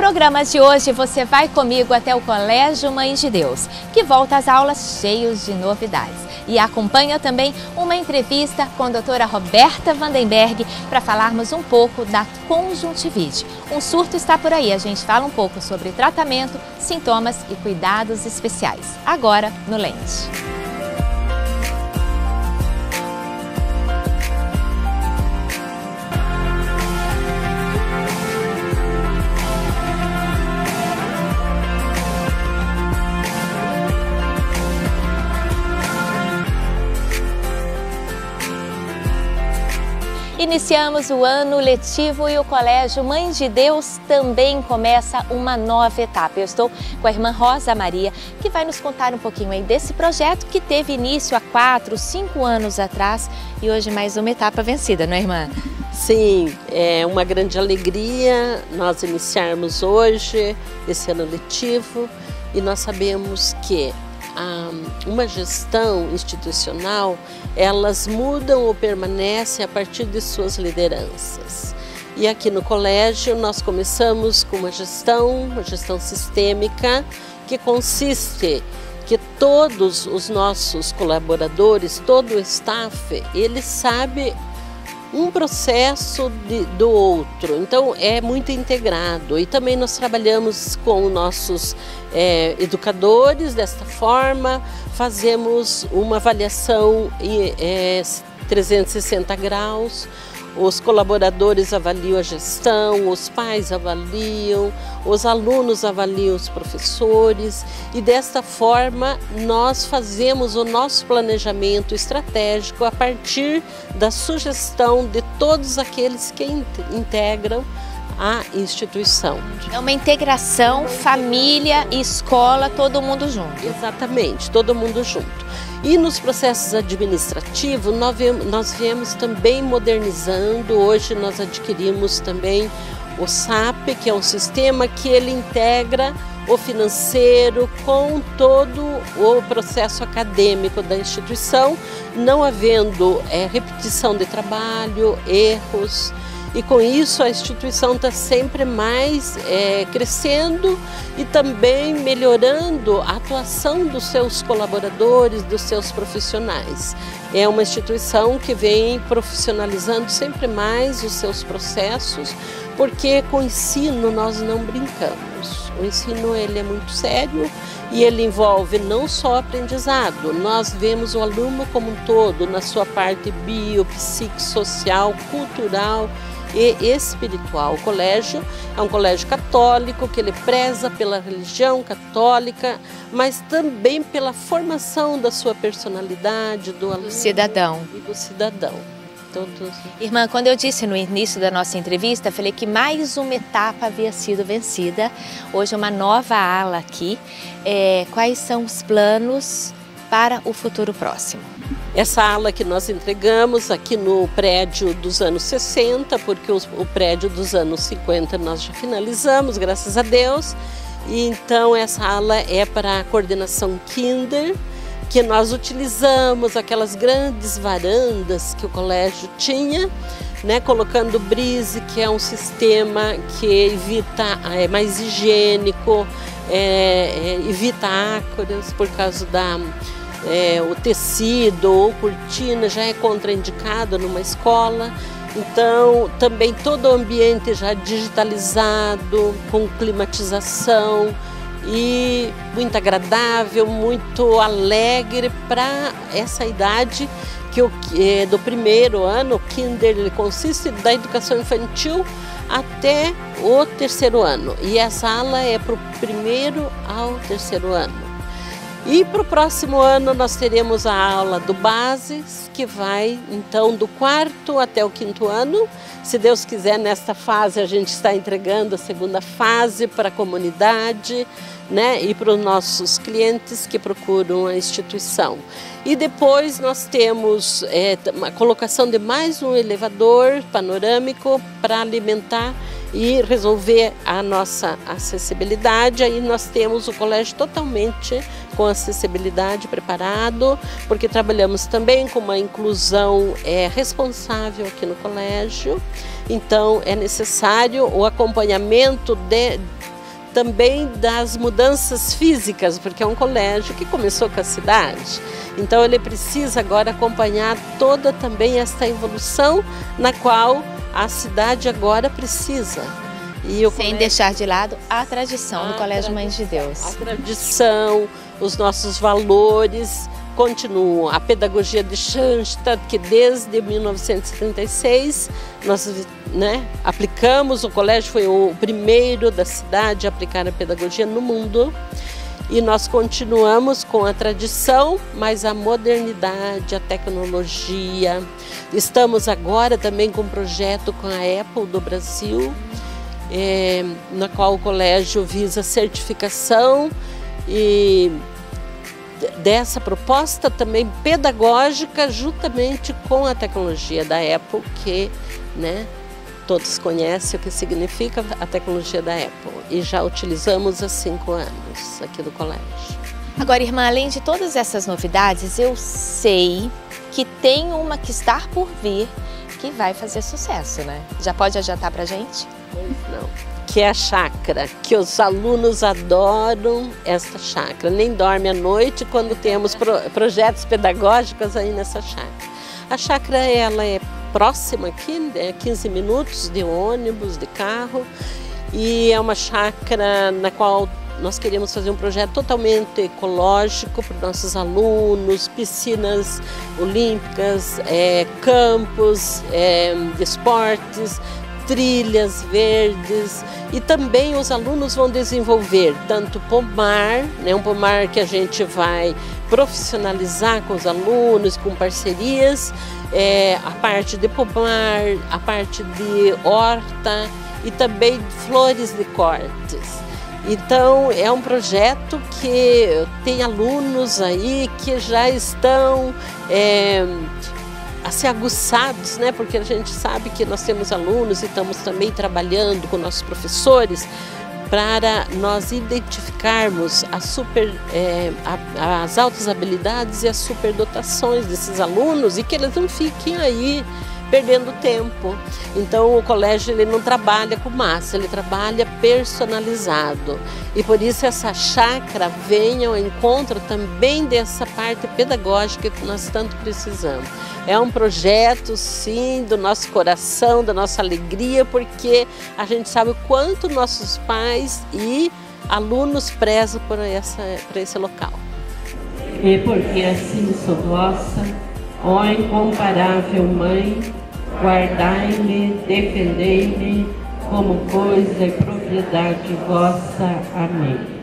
programa de hoje você vai comigo até o Colégio Mãe de Deus, que volta às aulas cheios de novidades. E acompanha também uma entrevista com a doutora Roberta Vandenberg para falarmos um pouco da conjuntivite. Um surto está por aí, a gente fala um pouco sobre tratamento, sintomas e cuidados especiais. Agora no Lente. Iniciamos o ano letivo e o Colégio Mãe de Deus também começa uma nova etapa. Eu estou com a irmã Rosa Maria, que vai nos contar um pouquinho aí desse projeto que teve início há 4, 5 anos atrás e hoje mais uma etapa vencida, não é, irmã? Sim, é uma grande alegria nós iniciarmos hoje esse ano letivo e nós sabemos que uma gestão institucional, elas mudam ou permanecem a partir de suas lideranças. E aqui no colégio nós começamos com uma gestão sistêmica, que consiste que todos os nossos colaboradores, todo o staff, ele sabe um processo do outro, então é muito integrado. E também nós trabalhamos com nossos educadores desta forma, fazemos uma avaliação 360 graus, os colaboradores avaliam a gestão, os pais avaliam, os alunos avaliam os professores e desta forma nós fazemos o nosso planejamento estratégico a partir da sugestão de todos aqueles que integram a instituição. É uma integração, família e escola, todo mundo junto. Exatamente, todo mundo junto. E nos processos administrativos nós viemos também modernizando. Hoje nós adquirimos também o SAP, que é um sistema que ele integra o financeiro com todo o processo acadêmico da instituição, não havendo repetição de trabalho, erros. E com isso a instituição está sempre mais crescendo e também melhorando a atuação dos seus colaboradores, dos seus profissionais. É uma instituição que vem profissionalizando sempre mais os seus processos, porque com o ensino nós não brincamos. O ensino ele é muito sério e ele envolve não só aprendizado, nós vemos o aluno como um todo, na sua parte biopsicossocial, cultural e espiritual. O colégio é um colégio católico que ele preza pela religião católica, mas também pela formação da sua personalidade, do aluno, cidadão. E do cidadão. Todos. Irmã, quando eu disse no início da nossa entrevista, falei que mais uma etapa havia sido vencida. Hoje uma nova ala aqui. Quais são os planos para o futuro próximo? Essa ala que nós entregamos aqui no prédio dos anos 60, porque o prédio dos anos 50 nós já finalizamos, graças a Deus. E então essa ala é para a coordenação Kinder, que nós utilizamos aquelas grandes varandas que o colégio tinha, né, colocando brise, que é um sistema que evita, é mais higiênico, evita ácaros por causa o tecido ou cortina já é contraindicado numa escola. Então também todo o ambiente já digitalizado, com climatização e muito agradável, muito alegre para essa idade que do primeiro ano. O Kinder ele consiste da educação infantil até o 3º ano e essa ala é para o 1º ao 3º ano. E para o próximo ano nós teremos a aula do Bases, que vai então do 4º até o 5º ano. Se Deus quiser, nesta fase a gente está entregando a 2ª fase para a comunidade, né, e para os nossos clientes que procuram a instituição. E depois nós temos a colocação de mais um elevador panorâmico para alimentar e resolver a nossa acessibilidade. Aí nós temos o colégio totalmente com acessibilidade preparado, porque trabalhamos também com uma inclusão responsável aqui no colégio. Então é necessário o acompanhamento também das mudanças físicas, porque é um colégio que começou com a cidade. Então ele precisa agora acompanhar toda também esta evolução na qual a cidade agora precisa. Sem deixar de lado a tradição do Colégio Mãe de Deus. A tradição, os nossos valores continuam. A pedagogia de Schanstatt, que desde 1936 nós aplicamos, o colégio foi o primeiro da cidade a aplicar a pedagogia no mundo. E nós continuamos com a tradição, mas a modernidade, a tecnologia. Estamos agora também com um projeto com a Apple do Brasil, na qual o colégio visa certificação e dessa proposta também pedagógica juntamente com a tecnologia da Apple, que todos conhecem o que significa a tecnologia da Apple e já utilizamos há 5 anos aqui do colégio. Agora, irmã, além de todas essas novidades, eu sei que tem uma que está por vir que vai fazer sucesso, né? Já pode adiantar pra gente? Pois não. Que é a chácara, que os alunos adoram esta chácara. Nem dorme à noite quando temos projetos pedagógicos aí nessa chácara. A chácara, ela é próxima aqui, 15 minutos de ônibus, de carro, e é uma chácara na qual nós queremos fazer um projeto totalmente ecológico para os nossos alunos, piscinas olímpicas, campos de esportes, trilhas verdes, e também os alunos vão desenvolver tanto pomar, um pomar que a gente vai profissionalizar com os alunos, com parcerias, a parte de pomar, a parte de horta e também flores de cortes. Então é um projeto que tem alunos aí que já estão a ser aguçados, porque a gente sabe que nós temos alunos e estamos também trabalhando com nossos professores para nós identificarmos as altas habilidades e as superdotações desses alunos e que eles não fiquem aí perdendo tempo. Então o colégio ele não trabalha com massa, ele trabalha personalizado. E por isso essa chácara vem ao encontro também dessa parte pedagógica que nós tanto precisamos. É um projeto, sim, do nosso coração, da nossa alegria, porque a gente sabe o quanto nossos pais e alunos prezam por esse local. E porque assim sou vossa, ó incomparável Mãe, guardai-me, defendei-me como coisa e propriedade vossa. Amém.